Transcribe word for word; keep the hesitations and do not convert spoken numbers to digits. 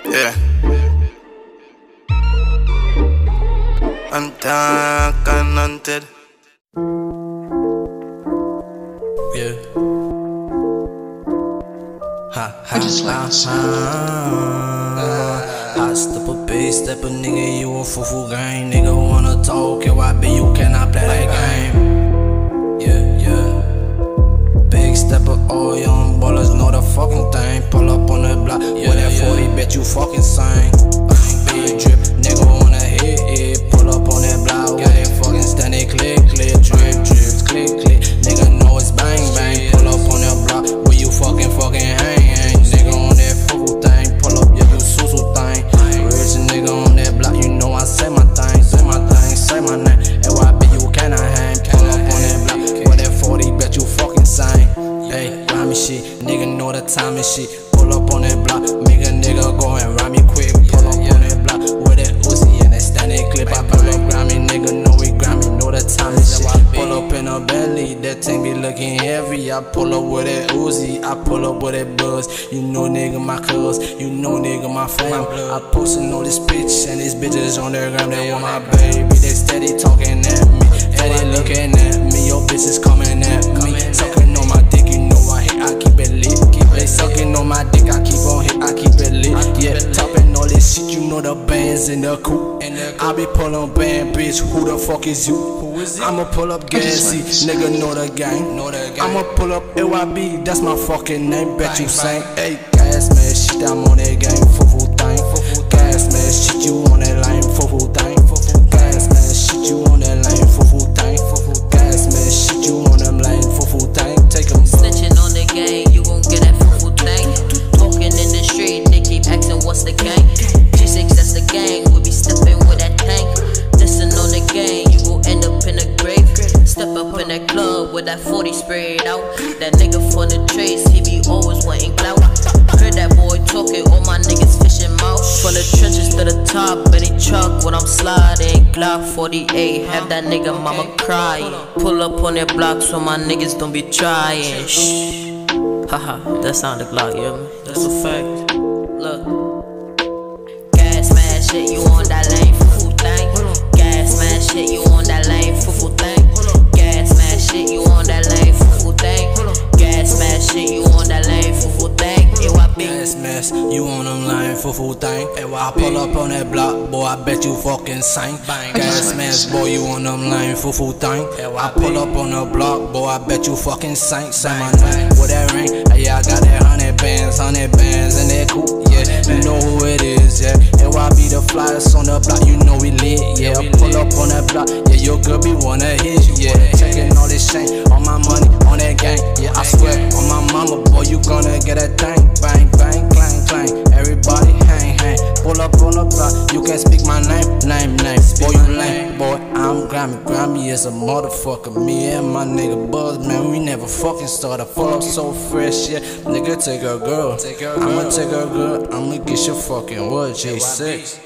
Yeah. I'm dark and hunted. Yeah. Ha ha ha ha. I step a base, step a nigga, you a fufu gang. Nigga wanna talk, K Y B, you cannot play that game. Yeah, yeah. Big stepper, all young ballers know the fucking thing. Pull up on the block, yeah, with that forty, yeah. Bet you fucking sing. Big drip, nigga wanna hit it. Pull up on that block, got it fucking standing, click, click, drip, drip, click, click. Nigga know it's bang, bang. Pull up on that block, where you fucking, fucking hang, hang. Nigga on that fufu thing, pull up, yeah, you susu thing. Rich nigga on that block, you know I say my thing, say my thing, say my name. K Y B, you cannot hang. Pull up on that block, with that forty, bet you fucking sing. Hey, rhyme shit, nigga know the time and shit. Pull up on that block, make a nigga go and rhyme me quick. Pull up on that block, with that Uzi and that standing clip. I pull up Grammy, nigga know we Grammy, know the time and shit. Pull up in a Bentley, that thing be looking heavy. I pull up with that Uzi, I pull up with that Buzz. You know nigga my cuz, you know nigga my fam. I postin' all this bitch and these bitches on their gram. They want my baby, they steady talking at me, steady looking at me. Your bitch is coming at me, sucking on my dick, you know I hit, I keep it lit. They sucking on my dick, I keep on hit, I keep it lit. Yeah, topping all this shit, you know the bands in the coupe. I be pullin' band, bitch, who the fuck is you? I'ma pull up Gassy, nigga know the gang. I'ma pull up A Y B, that's my fucking name. Bet you sing, hey, gas man, shit, I'm on that gang, fufu thing. Gas man, shit, you on that line, fufu thing. Gas man, shit, you on that line, fufu thing. Gas man, shit, you on them line, fufu thing. Take 'em. Snitching on the gang, you gon' get that fufu thing. Talking in the street, they keep asking what's the gang. G six, that's the gang, we be stepping with that tank. Listen on the gang, you gon' end up in a grave. Step up in that club with that forty sprayed out. That nigga for the trace, he be always wanting clout. Heard that boy talking, all my niggas fishing mouth. From the trenches to the top, any truck when I'm sliding. Glock forty-eight, have that nigga mama crying. Pull up on their block so my niggas don't be trying. Shh, haha, that sound the Glock, yeah, man. That's a fact. Look, gas man shit, you on that lane, fufu thing. Gas man shit, you on that lane, fufu thing. Gas man shit, you on that lane, fufu thing. Gas man shit, you on that lane, fufu thing. A Y B. Gas mask, you on them line, fufu thing. I pull up on that block, boy, I bet you fucking sing. Gas mask, boy, you on them line, fufu thing. I pull up on the block, boy, I bet you fucking sing. Say my name, with that ring, yeah, I got that hundred bands, hundred bands, and that coupe, yeah, you know who it is, yeah. A Y B the flyers on the block, you know we lit, yeah. Pull up on that block, yeah, your girl be wanna hit, yeah. Checking all this shit, all my money on that gang, yeah. I swear on my mama, boy, you gonna get that thing. Bang, bang, clang, clang, everybody hang, hang. Pull up on the block, you can't speak my name, name, name. Boy, you lame, boy, I'm Grammy. Grammy is a motherfucker. Me and my nigga Buzz, man, we never fucking started. Pull up so fresh, yeah. Nigga, take her girl. I'ma take her girl, I'ma get your fucking what, J six.